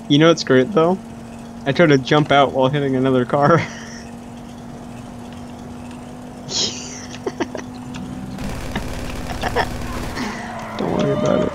You know what's great though? I tried to jump out while hitting another car. Don't worry about it.